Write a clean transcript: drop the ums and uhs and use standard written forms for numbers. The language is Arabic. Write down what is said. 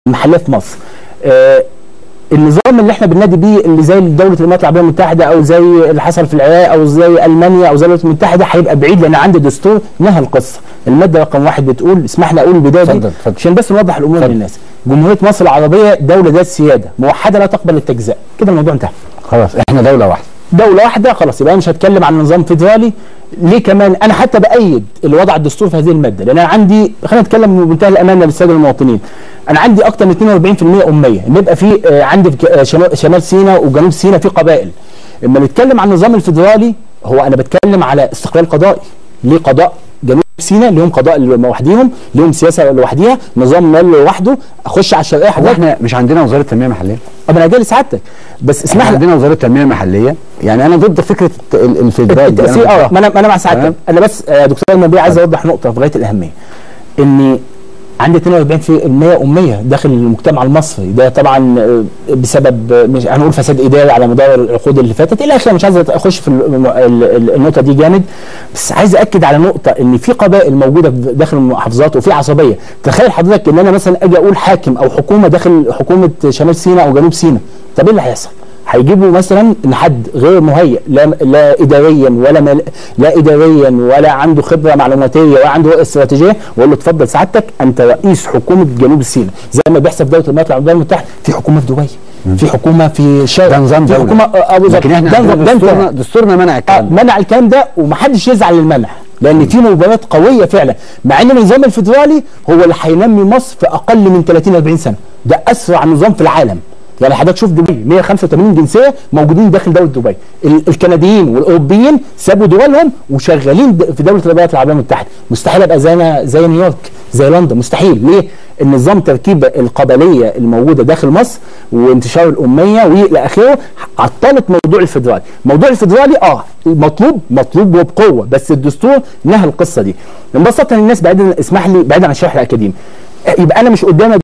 المحليه في مصر. النظام اللي احنا بننادي بيه اللي زي دوله الامارات العربيه المتحده او زي اللي حصل في العراق او زي المانيا او زي الولايات المتحده هيبقى بعيد، لان عندي دستور نهى القصه. الماده رقم 1 بتقول، اسمح لي اقول البدايه دي عشان بس نوضح الامور للناس. جمهوريه مصر العربيه دوله ذات سياده موحده لا تقبل التجزئه. كده الموضوع انتهى. خلاص احنا دوله واحده. دوله واحده خلاص، يبقى انا مش هتكلم عن نظام فيدرالي. ليه كمان؟ انا حتى بايد اللي وضع الدستور في هذه الماده، لان انا عندي، خلينا نتكلم بمنتهى الامانه للساده المواطنين، انا عندي اكثر من 42% اميه، نبقى في عندي في شمال سيناء وجنوب سيناء في قبائل. لما نتكلم عن النظام الفيدرالي، هو انا بتكلم على استقلال قضائي. ليه قضاء جنوب سيناء لهم قضاء لوحديهم، لهم سياسه لوحديها، نظام مال لوحده. اخش على الشرقيه هو احنا مش عندنا وزاره تنميه محليه؟ انا جاي لسعادتك، بس اسمح لي. عندنا وزاره تنميه محليه، يعني انا ضد فكره الفيدرالي. التاثير ما انا مع سعادتك. انا بس يا دكتور المنبي عايز اوضح نقطه في غايه الاهميه، ان عندي 42% اميه داخل المجتمع المصري. ده طبعا بسبب مش هنقول فساد اداري على مدار العقود اللي فاتت الى اخره، مش عايز اخش في النقطه دي جامد، بس عايز اكد على نقطه ان في قبائل موجوده داخل المحافظات وفي عصبيه. تخيل حضرتك ان انا مثلا اجي اقول حاكم او حكومه داخل حكومه شمال سيناء او جنوب سيناء، طب ايه اللي هيحصل؟ هيجيبوا مثلا ان حد غير مهيئ لا اداريا لا اداريا ولا عنده خبره معلوماتيه ولا عنده رؤيه استراتيجيه، واقول له اتفضل سعادتك انت رئيس حكومه جنوب سيناء، زي ما بيحصل في دوله الامارات العربيه المتحده. في حكومه في دبي، في حكومه في الشرق، ده نظام دوله، حكومه لكن احنا دستورنا منع الكلام منع الكلام ده، ومحدش يزعل للمنع، لان في مباريات قويه فعلا. مع ان النظام الفيدرالي هو اللي هينمي مصر في اقل من 30-40 سنه، ده اسرع نظام في العالم. يعني حضرتك شوف دبي 185 جنسيه موجودين داخل دوله دبي، الكنديين والاوروبيين سابوا دولهم وشغالين في دوله الامارات العربيه المتحده. مستحيل ابقى زي نيويورك زي لندن، مستحيل. ليه؟ النظام تركيبه القبليه الموجوده داخل مصر وانتشار الاميه والى اخره عطلت موضوع الفيدرالي. موضوع الفيدرالي مطلوب وبقوه، بس الدستور نهى القصه دي. ببساطه الناس بعيدا، اسمح لي، بعيدا عن الشرح الاكاديمي، يبقى انا مش قدامي